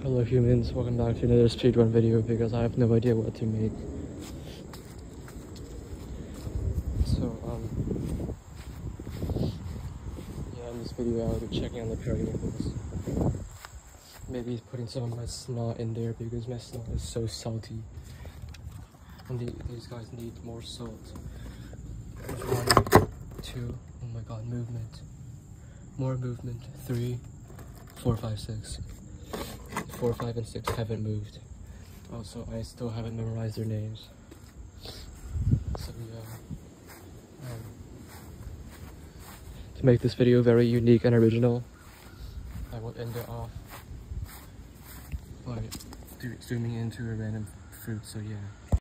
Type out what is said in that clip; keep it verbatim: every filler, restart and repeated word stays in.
Hello humans, welcome back to another speedrun video because I have no idea what to make. So, um, yeah, in this video I'll be checking on the periwinkles. Maybe he's putting some of my snot in there because my snot is so salty. And the, these guys need more salt. One, two, oh my god, movement. More movement, three, four, five, six. Four, five, and six haven't moved. Also, I still haven't memorized their names. So yeah. Um, to make this video very unique and original, I will end it off by zooming into a random fruit, so yeah.